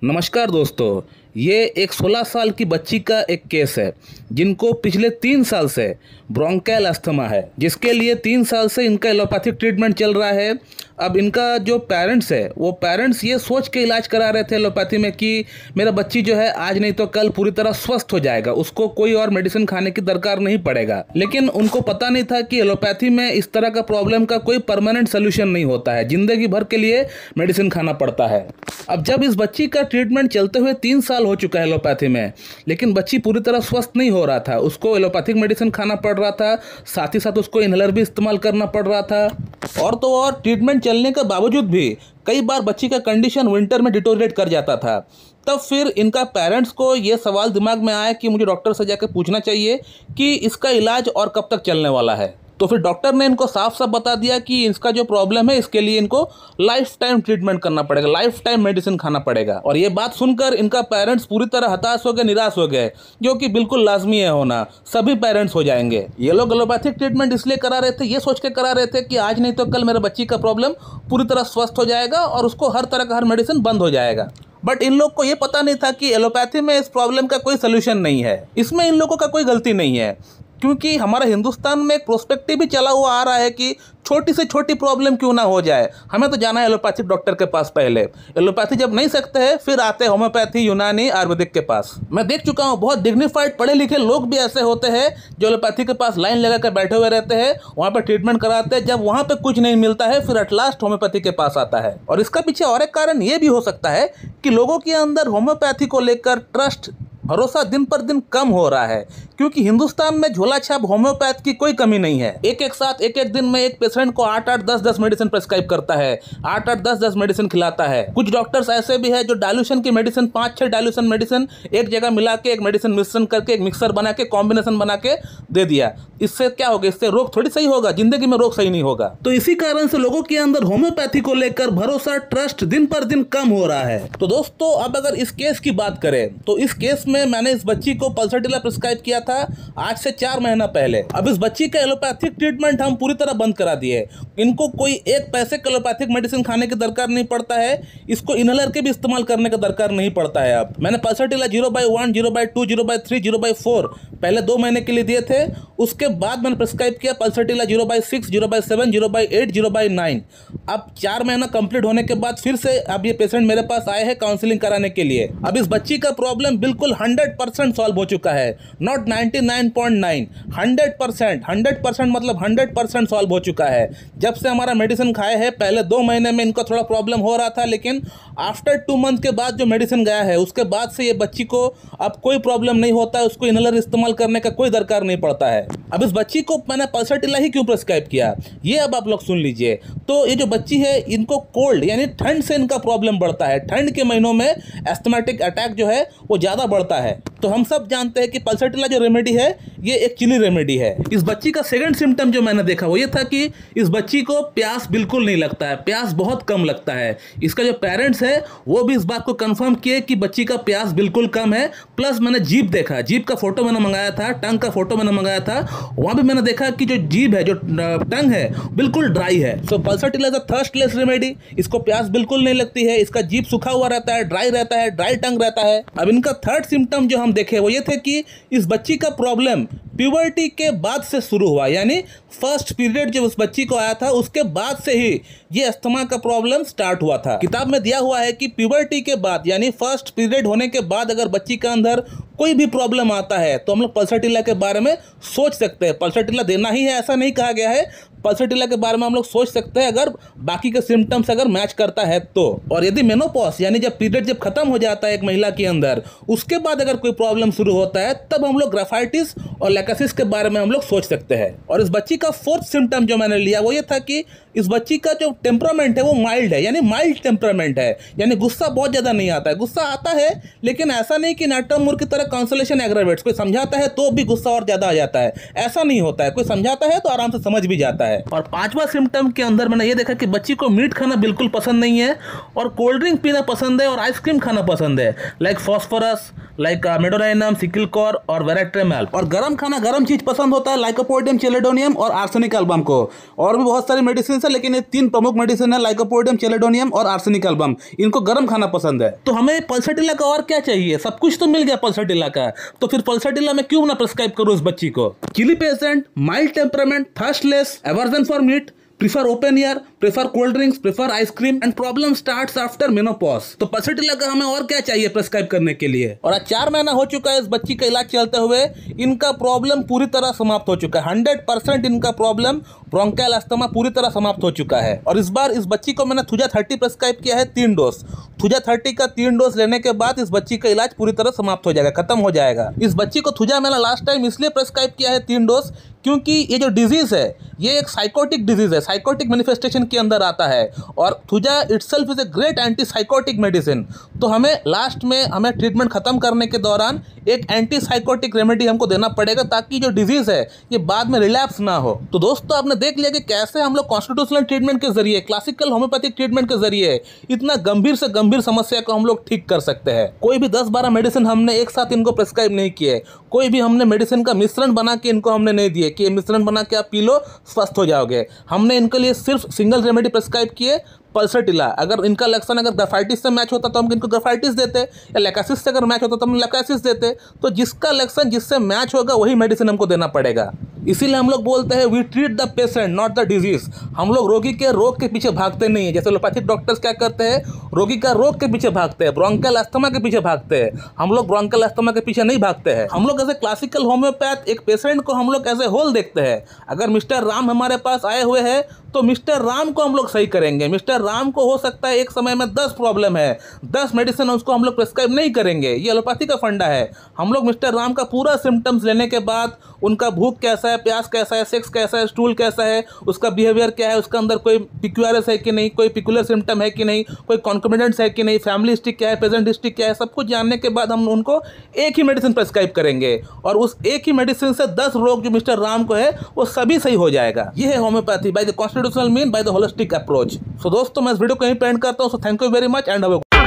नमस्कार दोस्तों, ये एक 16 साल की बच्ची का एक केस है जिनको पिछले 3 साल से ब्रोंकाइल अस्थमा है, जिसके लिए 3 साल से इनका एलोपैथिक ट्रीटमेंट चल रहा है। अब इनका जो पेरेंट्स है वो पेरेंट्स ये सोच के इलाज करा रहे थे एलोपैथी में कि मेरा बच्ची जो है आज नहीं तो कल पूरी तरह स्वस्थ हो जाएगा, उसको कोई और मेडिसिन खाने की दरकार नहीं पड़ेगा। लेकिन उनको पता नहीं था कि एलोपैथी में इस तरह का प्रॉब्लम का कोई परमानेंट सोल्यूशन नहीं होता है, जिंदगी भर के लिए मेडिसिन खाना पड़ता है। अब जब इस बच्ची का ट्रीटमेंट चलते हुए 3 साल हो चुका है एलोपैथी में, लेकिन बच्ची पूरी तरह स्वस्थ नहीं हो रहा था। उसको एलोपैथिक मेडिसिन खाना पड़ रहा था, साथ ही साथ उसको इनहेलर भी इस्तेमाल करना पड़ रहा था। और तो और ट्रीटमेंट चलने के बावजूद भी कई बार बच्ची का कंडीशन विंटर में डिटोरिएट कर जाता था। तब फिर इनका पेरेंट्स को ये सवाल दिमाग में आया कि मुझे डॉक्टर से जाकर पूछना चाहिए कि इसका इलाज और कब तक चलने वाला है। तो फिर डॉक्टर ने इनको साफ साफ बता दिया कि इसका जो प्रॉब्लम है इसके लिए इनको लाइफ टाइम ट्रीटमेंट करना पड़ेगा, लाइफ टाइम मेडिसिन खाना पड़ेगा। और ये बात सुनकर इनका पेरेंट्स पूरी तरह हताश हो गए, निराश हो गए, जो कि बिल्कुल लाजमी है होना, सभी पेरेंट्स हो जाएंगे। ये लोग एलोपैथिक ट्रीटमेंट इसलिए करा रहे थे, ये सोच के करा रहे थे कि आज नहीं तो कल मेरे बच्ची का प्रॉब्लम पूरी तरह स्वस्थ हो जाएगा और उसको हर तरह का हर मेडिसिन बंद हो जाएगा। बट इन लोग को ये पता नहीं था कि एलोपैथी में इस प्रॉब्लम का कोई सोल्यूशन नहीं है। इसमें इन लोगों का कोई गलती नहीं है, क्योंकि हमारा हिंदुस्तान में एक प्रोस्पेक्टिव भी चला हुआ आ रहा है कि छोटी से छोटी प्रॉब्लम क्यों ना हो जाए, हमें तो जाना है एलोपैथिक डॉक्टर के पास। पहले एलोपैथी जब नहीं सकते हैं फिर आते हैं होम्योपैथी, यूनानी, आयुर्वेदिक के पास। मैं देख चुका हूँ बहुत डिग्निफाइड पढ़े लिखे लोग भी ऐसे होते हैं जो एलोपैथी के पास लाइन लगा कर बैठे हुए रहते हैं, वहाँ पर ट्रीटमेंट कराते हैं। जब वहाँ पर कुछ नहीं मिलता है फिर एट लास्ट होम्योपैथी के पास आता है। और इसका पीछे और एक कारण ये भी हो सकता है कि लोगों के अंदर होम्योपैथी को लेकर ट्रस्ट, भरोसा दिन पर दिन कम हो रहा है, क्योंकि हिंदुस्तान में झोला छाप होम्योपैथ की कोई कमी नहीं है। एक एक साथ एक एक दिन में एक पेशेंट को 8-8, 10-10 मेडिसिन प्रेस्क्राइब करता है, 8-8, 10-10 मेडिसिन खिलाता है। कुछ डॉक्टर्स ऐसे भी है जो डाइल्यूशन की मेडिसिन 5-6 डाइल्यूशन मेडिसिन एक जगह मिला के एक मेडिसिन मिश्रण करके एक मिक्सर बना के कॉम्बिनेशन बना के दे दिया। इससे क्या होगा? इससे रोग थोड़ी सही होगा, जिंदगी में रोग सही नहीं होगा। तो इसी कारण से लोगों के अंदर होम्योपैथी को लेकर भरोसा, ट्रस्ट दिन पर दिन कम हो रहा है। तो दोस्तों, अब अगर इस केस की बात करें तो इस केस में मैंने इस बच्ची को पल्सरटिला प्रिस्क्राइब किया था आज से 4 महीना पहले। अब इस बच्ची का एलोपैथिक ट्रीटमेंट हम पूरी तरह बंद करा दिए। इनको कोई एक पैसे का एलोपैथिक मेडिसिन खाने की दरकार नहीं पड़ता है, इसको इनहेलर के भी इस्तेमाल करने का दरकार नहीं पड़ता है। अब मैंने पल्सरटिला 0/1, 0/2, 0/3, 0/4 पहले 2 महीने के लिए दिए थे। उसके बाद मैंने प्रिस्क्राइब किया पल्सरटिला 0/6, 0/7, 0/8, 0/9। अब 4 महीना कंप्लीट होने के बाद फिर से अब ये पेशेंट मेरे पास आए हैं काउंसलिंग कराने के लिए। अब इस बच्ची का प्रॉब्लम बिल्कुल 100% सॉल्व हो चुका है, नॉट 99.9, 100%। 100% मतलब 100% सॉल्व हो चुका है। जब से हमारा मेडिसिन खाए हैं, पहले 2 महीने में इनका थोड़ा प्रॉब्लम हो रहा था, लेकिन आफ्टर 2 मंथ के बाद जो मेडिसिन गया है उसके बाद से ये बच्ची को अब कोई प्रॉब्लम नहीं होता है, उसको इनहेलर इस्तेमाल करने का कोई दरकार नहीं पड़ता है। अब इस बच्ची को मैंने पल्सरटिला ही क्यों प्रिस्क्राइब किया, ये अब आप लोग सुन लीजिए। तो ये जो बच्ची है इनको कोल्ड यानी ठंड से इनका प्रॉब्लम बढ़ता है। ठंड के महीनों में एस्थमेटिक अटैक जो है वो ज़्यादा बढ़ता है। तो हम सब जानते हैं कि पल्सरटिला जो रेमेडी है ये एक चिली रेमेडी है। इस बच्ची का सेकंड सिम्टम जो मैंने देखा वो ये था कि इस बच्ची को प्यास बिल्कुल नहीं लगता है, प्यास बहुत कम लगता है। इसका जो पेरेंट्स है वो भी इस बात को कंफर्म किए कि बच्ची का प्यास बिल्कुल कम है। प्लस मैंने जीभ देखा, जीभ का फोटो मैंने मंगाया था, टंग का फोटो मैंने मंगाया था, वहाँ भी मैंने देखा कि जो जीभ है, जो टंग है, बिल्कुल ड्राई है। So pulsatilla is a thirstless remedy. इसको प्यास बिल्कुल नहीं लगती है, इसका जीभ सूखा हुआ रहता है, ड्राई रहता है, ड्राई टंग रहता है। अब इनका थर्ड सिम्टम जो हम देखे वो ये थे कि इस बच्ची का प्रॉब्लम प्यूबर्टी के बाद से शुरू हुआ, यानी फर्स्ट पीरियड जब उस बच्ची को आया था उसके बाद से ही ये अस्थमा का प्रॉब्लम स्टार्ट हुआ था। किताब में दिया हुआ है कि प्यूबर्टी के बाद यानी फर्स्ट पीरियड होने के बाद अगर बच्ची के अंदर कोई भी प्रॉब्लम आता है तो हम लोग पल्सरटिला के बारे में सोच सकते हैं। पल्सरटिला देना ही है ऐसा नहीं कहा गया है, पल्सरटिला के बारे में हम लोग सोच सकते हैं अगर बाकी के सिम्टम्स अगर मैच करता है तो। और यदि मेनोपॉज यानी जब पीरियड जब खत्म हो जाता है एक महिला के अंदर, उसके बाद अगर कोई प्रॉब्लम शुरू होता है तब हम लोग ग्राफाइटिस और लैकासिस के बारे में हम लोग सोच सकते हैं। और इस बच्ची का फोर्थ सिम्टम जो मैंने लिया वो ये था कि इस बच्ची का जो टेम्परामेंट है वो माइल्ड है, यानी माइल्ड टेम्परामेंट है, यानी गुस्सा बहुत ज़्यादा नहीं आता है। गुस्सा आता है लेकिन ऐसा नहीं कि नाटक मूर की तरह कांसोलेशन एग्रावेट्स, कोई समझाता है तो भी गुस्सा और ज़्यादा आ जाता है, ऐसा नहीं होता है। कोई समझाता है तो आराम से समझ भी जाता है। और 5वां सिम्टम के अंदर मैंने ये देखा कि बच्ची को मीट खाना बिल्कुल पसंद नहीं है और कोल्ड ड्रिंक पीना पसंद है और आइसक्रीम खाना पसंद है, like phosphorus, like medorrhinum, secale cor और वेराट्रेमल। और गर्म खाना गर्म चीज पसंद होता है लाइकोपोडियम चेलेडोनियम और आर्सेनिक एल्बम को। और भी बहुत सारी मेडिसिन है, लेकिन ये 3 प्रमुख मेडिसिन है, लाइकोपोडियम चेलेडोनियम और आर्सेनिक एल्बम। इनको गर्म खाना पसंद है। तो हमें पल्सटीला का और क्या चाहिए? सब कुछ तो मिल गया पल्सटीला का, तो फिर पल्सटीला में क्यों ना प्रिस्क्राइब करूं इस बच्ची को। Chilly patient, mild temperament, thirstless, aversion for meat, prefer open air, prefer cold drinks, prefer ice cream and problem starts after menopause. तो पल्सटीला का हमें और क्या चाहिए प्रिस्क्राइब करने के लिए? और आज 4 महीना हो चुका है इस बच्ची का इलाज चलते हुए। इनका प्रॉब्लम पूरी तरह समाप्त हो चुका है। 100% इनका प्रॉब्लम ब्रोंकियल अस्थमा पूरी तरह समाप्त हो चुका है। और इस बार इस बच्ची को मैंने थुजा 30 प्रिस्क्राइब किया है, 3 डोज। थुजा 30 का 3 डोज लेने के बाद इस बच्ची का इलाज पूरी तरह समाप्त हो जाएगा, खत्म हो जाएगा। इस बच्ची को थुजा मैंने लास्ट टाइम इसलिए प्रिस्क्राइब किया है 3 डोज, क्योंकि ये जो डिजीज है ये एक साइकोटिक डिजीज है, साइकोटिक मैनिफेस्टेशन के अंदर आता है। और thuja itself is a great anti psychotic medicine. तो हमें लास्ट में हमें ट्रीटमेंट खत्म करने के दौरान एक एंटी साइकोटिक रेमेडी हमको देना पड़ेगा, ताकि जो डिजीज है ये बाद में रिलैप्स ना हो। तो दोस्तों आपने देख लिया कि कैसे हम लोग कॉन्स्टिट्यूशनल ट्रीटमेंट के जरिए, क्लासिकल होम्योपैथिक ट्रीटमेंट के जरिए इतना गंभीर से गंभीर समस्या को हम लोग ठीक कर सकते हैं। कोई भी 10-12 मेडिसिन हमने एक साथ इनको प्रिस्क्राइब नहीं किए, कोई भी हमने मेडिसिन का मिश्रण बना के इनको हमने नहीं दिए कि ये मिश्रण बना के आप पी लो स्वस्थ हो जाओगे। हमने इनके लिए सिर्फ सिंगल रेमेडी प्रिस्क्राइब किए, पल्सटीला। अगर इनका लक्षण अगर ग्राफाइटिस से मैच होता तो हम इनको ग्राफाइटिस देते, या लेकासिस से अगर मैच होता तो हम लेकासिस देते। तो जिसका लक्षण जिससे मैच होगा वही मेडिसिन हमको देना पड़ेगा। इसीलिए हम लोग बोलते हैं we treat the patient not the disease. हम लोग रोगी के रोग के पीछे भागते नहीं है। जैसे एलोपैथिक डॉक्टर्स क्या करते हैं, रोगी का रोग के पीछे भागते हैं, ब्रोंकियल अस्थमा के पीछे भागते हैं। हम लोग ब्रोंकियल अस्थमा के पीछे नहीं भागते हैं। हम लोग एज ए क्लासिकल होम्योपैथ एक पेशेंट को हम लोग एज ए होल देखते हैं। अगर मिस्टर राम हमारे पास आए हुए हैं तो मिस्टर राम को हम लोग सही करेंगे। मिस्टर राम को हो सकता है एक समय में 10 प्रॉब्लम है, 10 मेडिसिन उसको हम लोग प्रिस्क्राइब नहीं करेंगे। ये एलोपैथी का फंडा है। हम लोग मिस्टर राम का पूरा सिम्टम्स लेने के बाद उनका भूख कैसा है, प्यास कैसा है, सेक्स कैसा है, स्टूल कैसा है, उसका बिहेवियर क्या है, उसका अंदर कोई पिक्यूआरएस है कि नहीं, कोई पिकुलर सिम्टम है कि नहीं, कोई कॉन्कोमिडेंट्स है कि नहीं, फैमिली हिस्ट्री क्या है, प्रेजेंट हिस्ट्री क्या है, सब कुछ जानने के बाद हम उनको एक ही मेडिसिन प्रिस्क्राइब करेंगे। और उस एक ही मेडिसिन से 10 रोग जो मिस्टर राम को है वो सभी सही हो जाएगा। ये है homeopathy by the constitutional mean, by the holistic approach. So दोस्तों मैं इस वीडियो को यहीं पे एंड करता हूँ। So thank you very much and